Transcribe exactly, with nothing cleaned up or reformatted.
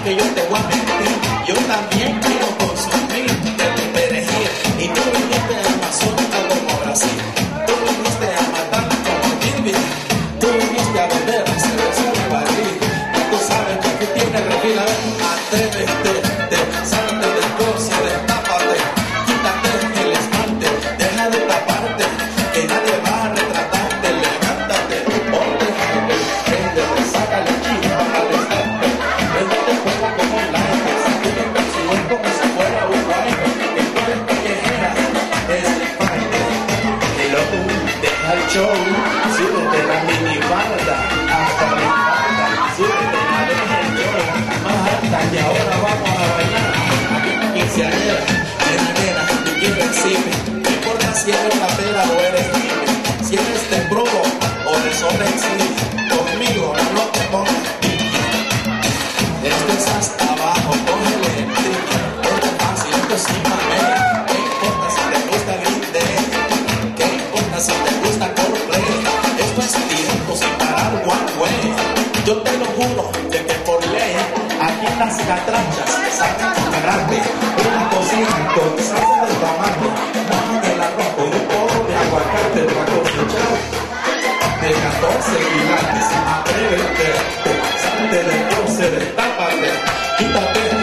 que yo te voy a mentir. Yo también quiero consumir de tu perejil. Y tú viniste a Amazónica como Brasil. Tú viniste a matar como Kirby. Tú viniste a vender cerveza de barril. Tú sabes que aquí tienes refil. A ver, atrévete, te, salte del closet, destápate, quítate el esmalte, deja de taparte, que nadie va a retratarte. Levántate, ponte algo, préndete, sácale chispa al estante. Préndete fuego como un like, sacude el sudor como si fuera un guayco. Que tú eres callejera, es el parte. Y luego deja el show, súbete la minifalda, hasta la falda, súbete la deja el show, más alta y ahora vamos a bailar. Quinceañera, nena, nena, tú quieres decirme, no importa si eres rapera o eres hippie, si eres de promo o de Salt Lake City, conmigo no te pongas piqui. Esto es hasta abajo, cógele el triqui. Esto es fácil, esto es mame. ¿Qué importa si te gusta Green Day? ¿Qué importa si te gusta Coldplay? Esto es tiempo sin parar one way. Yo te lo juro de que por ley aquí las catrachas sacan a agarrarte una cocina con salsa de tomate, mojan el arroz con un poco de aguacate para cosechar de catorce quilates. Atrévete, salte del closet, destápate, quítate